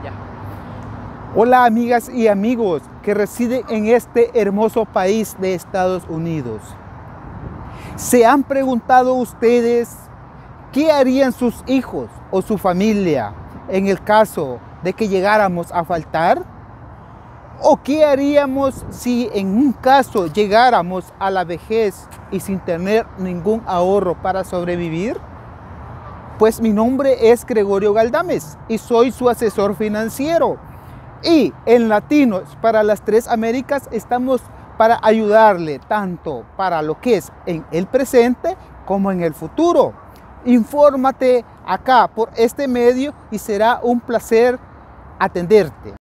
Ya. Hola amigas y amigos que residen en este hermoso país de Estados Unidos. ¿Se han preguntado ustedes qué harían sus hijos o su familia en el caso de que llegáramos a faltar? ¿O qué haríamos si en un caso llegáramos a la vejez y sin tener ningún ahorro para sobrevivir? Pues mi nombre es Gregorio Galdames y soy su asesor financiero. Y en Latinos para las Tres Américas estamos para ayudarle tanto para lo que es en el presente como en el futuro. Infórmate acá por este medio y será un placer atenderte.